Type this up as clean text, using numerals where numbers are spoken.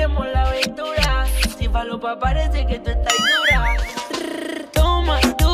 queremos la aventura. Si falopa parece que tú estás dura. Toma,